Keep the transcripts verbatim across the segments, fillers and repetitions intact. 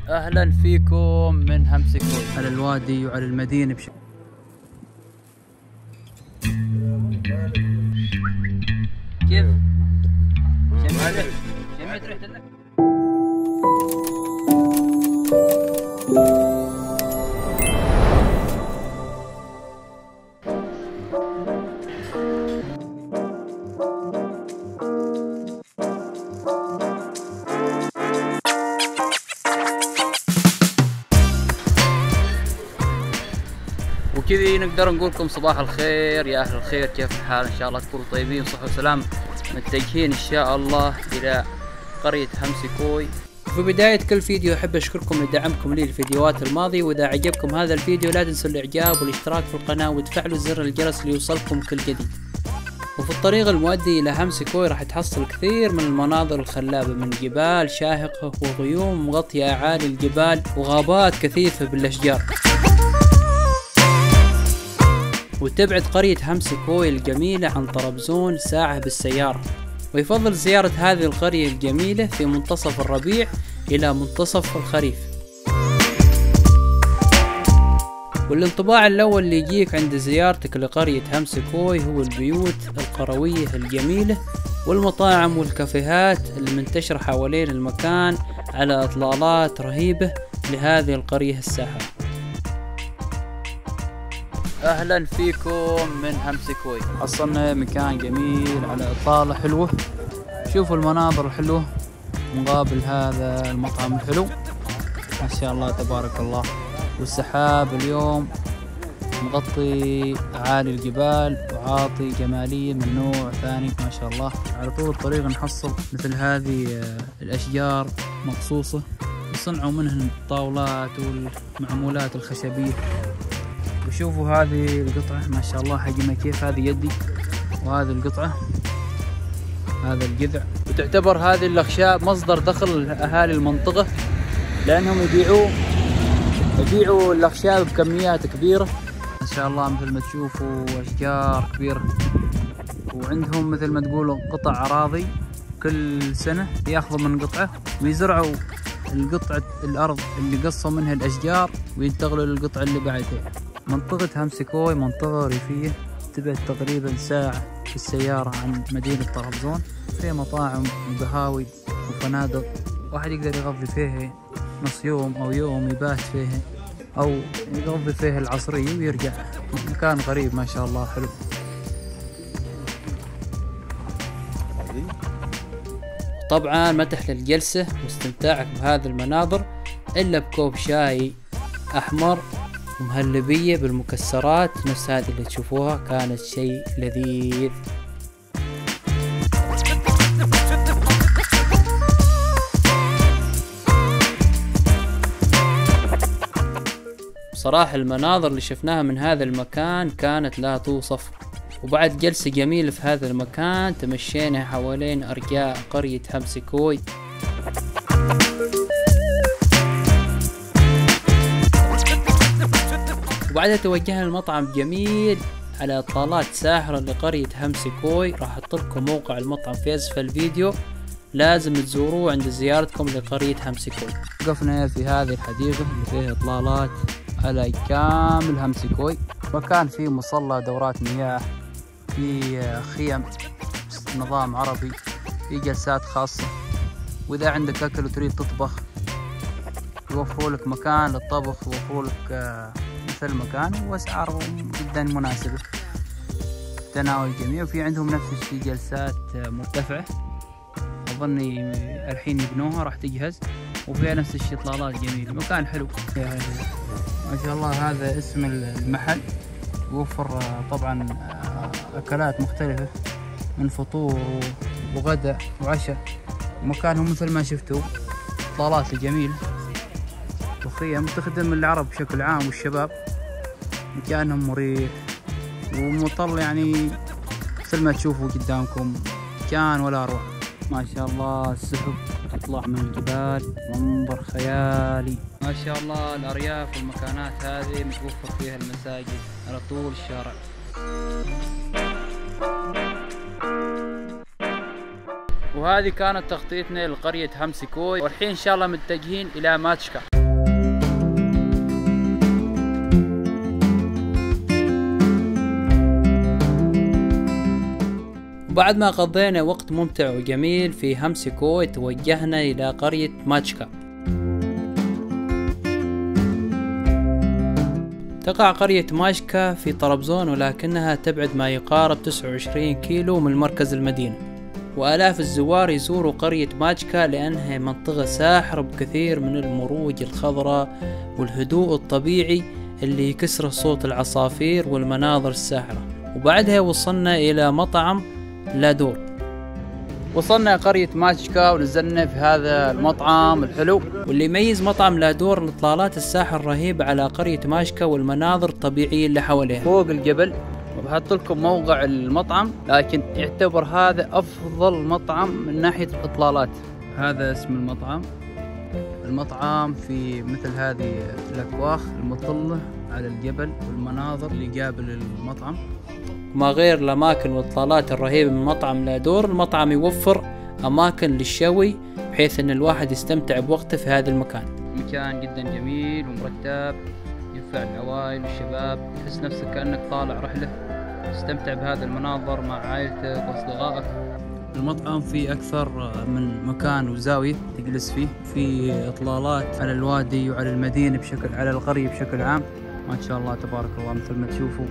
اهلا فيكم من همسكوي على الوادي وعلى المدينة بشكل. كيف؟ شميت شميت ريحة الأكل. وكذي نقدر نقول لكم صباح الخير يا اهل الخير، كيف الحال؟ ان شاء الله تكونوا طيبين وصحة وسلام. متجهين ان شاء الله الى قرية همسكوي. في بداية كل فيديو احب اشكركم لدعمكم لي الفيديوهات الماضية، واذا عجبكم هذا الفيديو لا تنسوا الاعجاب والاشتراك في القناة وتفعلوا زر الجرس ليوصلكم كل جديد. وفي الطريق المؤدي الى همسكوي راح تحصل كثير من المناظر الخلابة، من جبال شاهقة وغيوم مغطية اعالي الجبال وغابات كثيفة بالاشجار. وتبعد قرية همسكوي الجميلة عن طرابزون ساعة بالسيارة، ويفضل زيارة هذه القرية الجميلة في منتصف الربيع إلى منتصف الخريف. والانطباع الأول اللي يجيك عند زيارتك لقرية همسكوي هو البيوت القروية الجميلة والمطاعم والكافيهات اللي منتشرة حوالين المكان على إطلالات رهيبة لهذه القرية الساحرة. اهلا فيكم من همسكوي. حصلنا مكان جميل على اطلالة حلوة، شوفوا المناظر الحلوة مقابل هذا المطعم الحلو، ما شاء الله تبارك الله. والسحاب اليوم مغطي اعالي الجبال وعاطي جمالية من نوع ثاني ما شاء الله. على طول الطريق نحصل مثل هذه الاشجار مقصوصة يصنعوا منها الطاولات والمعمولات الخشبية. وشوفوا هذه القطعة ما شاء الله حجمها كيف، هذه يدي وهذه القطعة هذا الجذع. وتعتبر هذه الأخشاب مصدر دخل لأهالي المنطقة، لأنهم يبيعوا يبيعوا الأخشاب بكميات كبيرة ما شاء الله. مثل ما تشوفوا أشجار كبيرة، وعندهم مثل ما تقولوا قطع أراضي كل سنة ياخذوا من قطعة ويزرعوا القطعة الأرض اللي قصوا منها الأشجار وينتقلوا للقطعة اللي بعدها. منطقة همسكوي منطقة ريفية تبعد تقريبا ساعة في السيارة عن مدينة طرابزون، فيها مطاعم وقهاوي وفنادق، واحد يقدر يقضي فيها نص يوم أو يوم يبات فيها أو يقضي فيها العصرية ويرجع. مكان غريب ما شاء الله حلو. طبعا ما تحلى الجلسة واستمتاعك بهذه المناظر إلا بكوب شاي أحمر ومهلبية بالمكسرات نفس هذه اللي تشوفوها، كانت شيء لذيذ. بصراحة المناظر اللي شفناها من هذا المكان كانت لا توصف. وبعد جلسة جميلة في هذا المكان تمشينا حوالين أرجاء قرية همسكوي. وبعدها توجهنا لمطعم جميل على اطلالات ساحرة لقرية همسكوي. راح احط لكم موقع المطعم في اسفل الفيديو، لازم تزوروه عند زيارتكم لقرية همسكوي. وقفنا في هذه الحديقة اللي فيها اطلالات على كامل همسكوي، مكان فيه مصلى دورات مياه، في خيم نظام عربي، في جلسات خاصة. واذا عندك اكل وتريد تطبخ يوفروا لك مكان للطبخ، يوفروا لك مثل مكان واسعار جدا مناسبة تناول الجميع. وفي عندهم نفس الشيء جلسات مرتفعة اظن الحين يبنوها راح تجهز، وفيها نفس الشيء اطلالات جميلة. مكان حلو ما شاء الله. هذا اسم المحل، يوفر طبعا اكلات مختلفة من فطور وغداء وعشاء. مكانهم مثل ما شفتوا اطلالات جميلة وخيم تخدم العرب بشكل عام والشباب. مكانهم مريح ومطل يعني مثل ما تشوفوا قدامكم، كان ولا اروع ما شاء الله. السحب تطلع من الجبال، منظر خيالي ما شاء الله. الارياف والمكانات هذه متوفر فيها المساجد على طول الشارع. وهذه كانت تغطيتنا لقرية همسكوي، والحين ان شاء الله متجهين الى ماتشكا. وبعد ما قضينا وقت ممتع وجميل في همسكوي توجهنا إلى قرية ماتشكا. تقع قرية ماشكا في طرابزون، ولكنها تبعد ما يقارب تسعة وعشرين كيلو من مركز المدينة، وآلاف الزوار يزوروا قرية ماشكا لأنها منطقة ساحرة بكثير من المروج الخضراء والهدوء الطبيعي اللي يكسر صوت العصافير والمناظر الساحرة. وبعدها وصلنا إلى مطعم لادور. وصلنا قرية ماشكا ونزلنا في هذا المطعم الحلو، واللي يميز مطعم لادور الإطلالات الساحة الرهيبة على قرية ماشكا والمناظر الطبيعية اللي حواليها فوق الجبل. وبحط لكم موقع المطعم، لكن يعتبر هذا أفضل مطعم من ناحية الإطلالات. هذا اسم المطعم. المطعم في مثل هذه الأكواخ المطلة على الجبل والمناظر اللي قابل المطعم، وما غير الأماكن والإطلالات الرهيبة من مطعم لادور. المطعم يوفر أماكن للشوي بحيث أن الواحد يستمتع بوقته في هذا المكان. مكان جدا جميل ومرتب، ينفع العوائل والشباب، تحس نفسك كأنك طالع رحلة، تستمتع بهذا المناظر مع عائلتك وأصدقائك. المطعم فيه أكثر من مكان وزاوية تجلس فيه، في إطلالات على الوادي وعلى المدينة بشكل، على القرية بشكل عام. ما شاء الله تبارك الله مثل ما تشوفوا.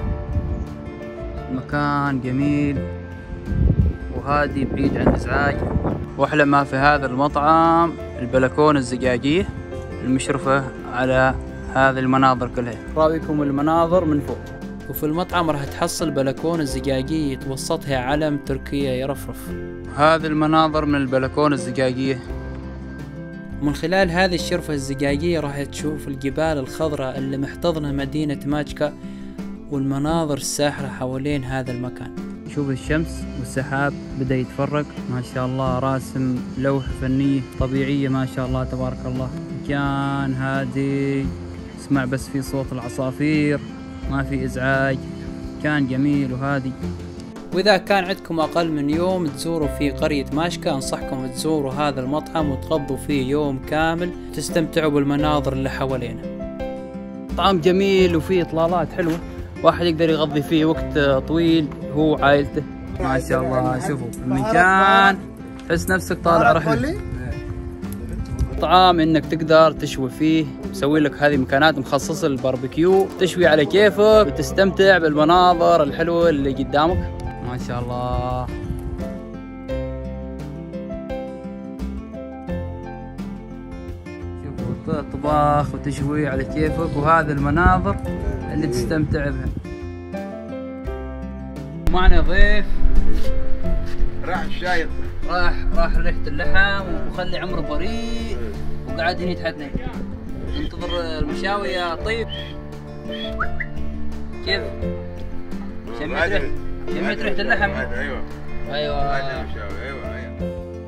مكان جميل وهادي بعيد عن الإزعاج. وأحلى ما في هذا المطعم البلكونة الزجاجية المشرفة على هذه المناظر كلها. راويكم المناظر من فوق. وفي المطعم راح تحصل بلكونة زجاجية يتوسطها علم تركيا يرفرف. هذه المناظر من البلكونة الزجاجية. ومن خلال هذه الشرفة الزجاجية راح تشوف الجبال الخضراء اللي محتضنة مدينة ماشكا والمناظر الساحرة حوالين هذا المكان. شوف الشمس والسحاب بدأ يتفرق، ما شاء الله راسم لوحة فنية طبيعية ما شاء الله تبارك الله. مكان هادي، اسمع بس في صوت العصافير، ما في إزعاج، كان جميل وهادي. وإذا كان عندكم أقل من يوم تزوروا في قرية ماشكا، أنصحكم تزوروا هذا المطعم وتقضوا فيه يوم كامل تستمتعوا بالمناظر اللي حوالينا. طعام جميل وفيه إطلالات حلوة، واحد يقدر يغضي فيه وقت طويل هو وعائلته. ما شاء الله شوفوا المكان، تحس نفسك طالع رحلة. طعام انك تقدر تشوي فيه، مسوي لك هذه مكانات مخصصة للباربيكيو، تشوي على كيفك وتستمتع بالمناظر الحلوة اللي قدامك. ما شاء الله. شوفوا طباخ وتشوي على كيفك، وهذا المناظر اللي تستمتع بها. معنا ضيف راح الشايط، راح راح ريحة اللحم وخلي عمره بريء وقاعد هنا يتحدث. ننتظر المشاوي يا طيب. كيف؟ شميت ريحة شميت ريحة اللحم؟ ايوه ايوه هذا المشاوي. ايوه ايوه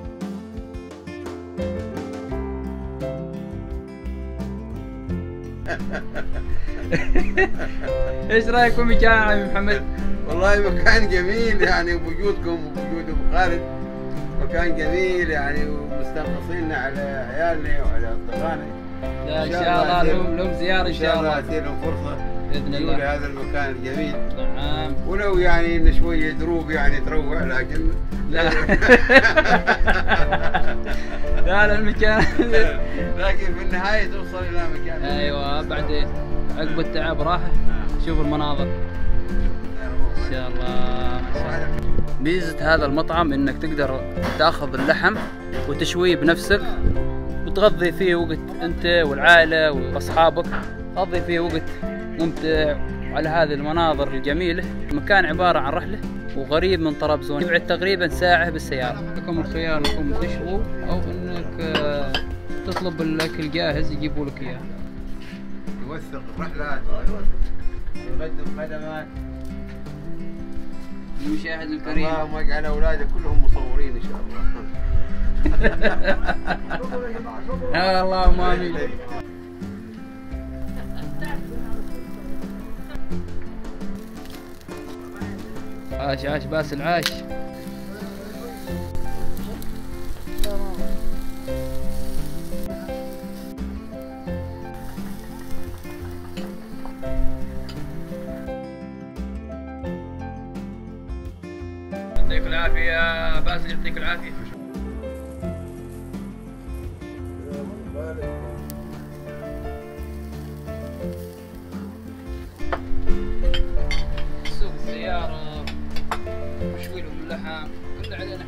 ايش رايك في المكان يا عمي محمد؟ والله مكان جميل يعني، وبوجودكم وبوجود ابو خالد مكان جميل يعني، ومستنقصيننا على عيالنا وعلى اصدقائنا. لا ان شاء الله لهم لهم زياره ان شاء الله، تصير لهم فرصه باذن الله لهذا المكان الجميل. نعم، ولو يعني ان شويه دروب يعني تروع، لكن لا لا المكان لكن في النهايه توصل الى مكان. ايوه بعد عقب التعب راحه. شوف المناظر ان شاء الله. ميزة هذا المطعم انك تقدر تاخذ اللحم وتشويه بنفسك وتغذي فيه وقت انت والعائلة واصحابك، تقضي فيه وقت ممتع على هذه المناظر الجميلة. المكان عبارة عن رحلة وغريب من طرابزون، يبعد تقريبا ساعة بالسيارة. لكم الخيار انكم تشووا او انك تطلب الاكل جاهز يجيبوا لك اياه. يوثق الرحلات ويقدم خدمات. المشاهد الكريم اللهم اجعل اولادك كلهم مصورين ان شاء الله. اللهم امين. عاش عاش باسل عاش. يعطيك العافية. حبيبي يا باسل يعطيك العافيه. سوق السيارة مشوي لهم اللحم كله علينا.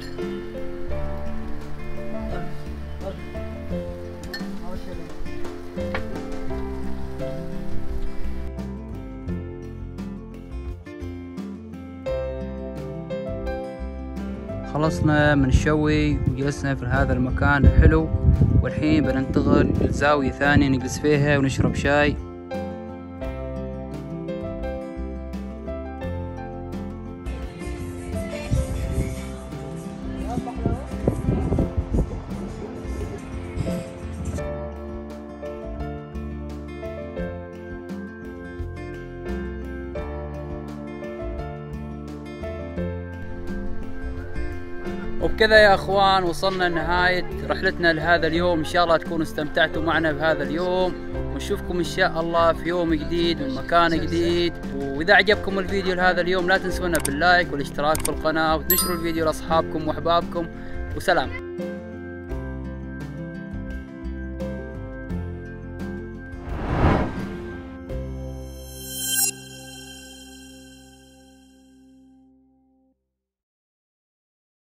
خلصنا من الشوي وجلسنا في هذا المكان الحلو، والحين بننتقل لزاوية ثانية نجلس فيها ونشرب شاي. وبكذا يا اخوان وصلنا لنهاية رحلتنا لهذا اليوم. ان شاء الله تكونوا استمتعتوا معنا بهذا اليوم، ونشوفكم ان شاء الله في يوم جديد ومكان جديد. واذا عجبكم الفيديو لهذا اليوم لا تنسونا باللايك والاشتراك في القناة، وتنشروا الفيديو لاصحابكم واحبابكم، وسلام.